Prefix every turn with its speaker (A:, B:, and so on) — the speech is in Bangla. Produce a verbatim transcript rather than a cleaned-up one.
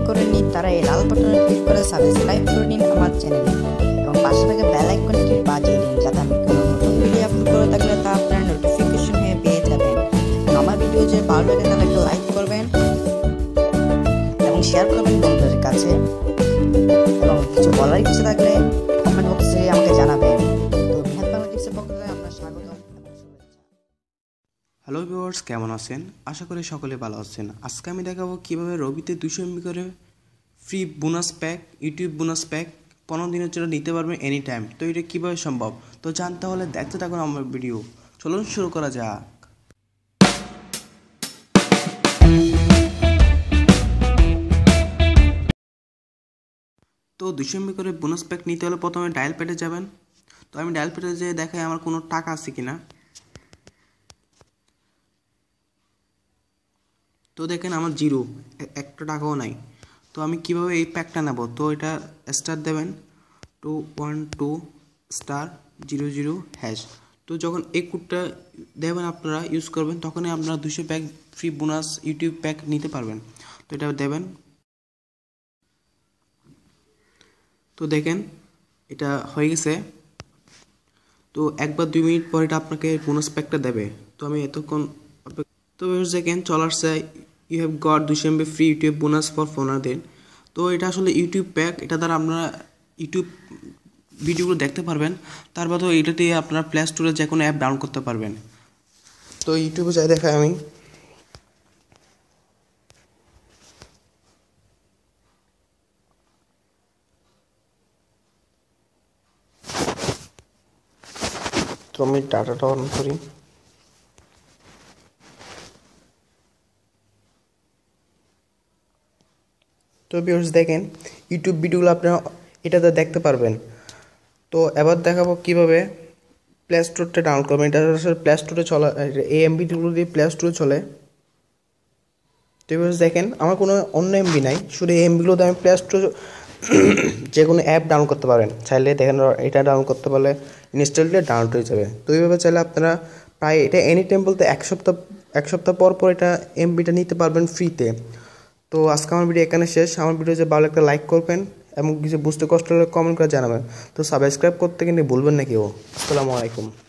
A: করে নিন তারা এই লাল বাটনে ক্লিক করে সাবস্ক্রাইব করে নিন আমার চ্যানেলে এবং পাশে থাকা বেল আইকনটি বাজিয়ে দিন যাতে আমি কোনো নতুন ভিডিও আপলোড করে থাকলে তা আপনারা নোটিফিকেশন হয়ে পেয়ে যাবেন। আমার ভিডিও যে ভালো লাগে তাহলে একটা লাইক করবেন এবং শেয়ার করবেন বন্ধুদের কাছে এবং কিছু বলার ইচ্ছে থাকলে কমেন্ট বক্সে আমাকে জানাবেন। তো নিহাত বাংলা টিপসের পক্ষ থেকে আপনার স্বাগতম এবং শুভেচ্ছা।
B: হ্যালো ভিউয়ার্স, কেমন আছেন? আশা করি সকলে ভালো আছেন। আজকে আমি দেখাবো কীভাবে রবিতে দুশো এমবি করে free bonus pack, YouTube bonus pack পনেরো দিনের জন্য নিতে পারবেন এনি টাইম। তো এটা কীভাবে সম্ভব তো জানতে হলে দেখতে থাকুন আমার ভিডিও। চলুন শুরু করা যাক। তো দুশো এমবি করে বোনাস প্যাক নিতে হলে প্রথমে ডায়াল প্যাডে যাবেন। তো আমি ডায়াল প্যাডে যেয়ে দেখাই আমার কোনো টাকা আছে কিনা। তো দেখেন আমার জিরো, একটা টাকাও নাই। তো আমি কিভাবে এই প্যাকটা নেব? তো এটা স্টার দেবেন two one two star zero zero hash. তো যখন এই কোডটা দেবেন আপনারা ইউজ করবেন তখনই আপনারা দুশো pack free bonus YouTube pack নিতে পারবেন। তো এটা দেবেন। তো দেখেন এটা হয়ে গেছে। তো একবার দুই মিনিট পর এটা আপনাকে বোনাস প্যাকটা দেবে। তো আমি এতক্ষণ তো দেখেন চলে আসছে ইউ হ্যাভ গট দুশো MB free YouTube bonus for পনেরো দিন। তো এটা আসলে ইউটিউব প্যাক, এটা দ্বারা আপনারা ইউটিউব ভিডিওগুলো দেখতে পারবেন। তার বাদেও এটা দিয়ে আপনারা প্লে স্টোরে যে কোনো অ্যাপ ডাউনলোড করতে পারবেন। তো ইউটিউবে যাই দেখাই আমি। তো আমি ডাটাটা অন করি। তো ভিউয়ার্স দেখেন ইউটিউব ভিডিওগুলো আপনারা এটাতে দেখতে পারবেন। তো এবার দেখাবো কিভাবে প্লে স্টোরটা ডাউনলোড করবেন। এটা আসলে প্লে স্টোরে চলে, এই এমবিগুলো দিয়ে প্লে স্টোরে চলে। তো ভিউয়ার্স দেখেন আমার কোনো অন্য এমবি নাই, শুধু এই এমবিগুলো দিয়ে আমি প্লে স্টোর যে কোনো অ্যাপ ডাউনলোড করতে পারেন। চাইলে দেখেন এটা ডাউনলোড করতে পারলে ইনস্টল দিয়ে ডাউনলোড হয়ে যাবে। তো এইভাবে চাইলে আপনারা প্রায় এটা এনি টাইম বলতে এক সপ্তাহ এক সপ্তাহ পর পর এটা এমবিটা নিতে পারবেন ফ্রিতে। তো আজকে আমার ভিডিও এখানে শেষ। আমার ভিডিও যে ভালো একটা লাইক করবেন এবং কিছু বুঝতে কষ্ট হলে কমেন্ট করে জানাবেন। তো সাবস্ক্রাইব করতে কিন্তু ভুলবেন না কেউ। আসসালামু আলাইকুম।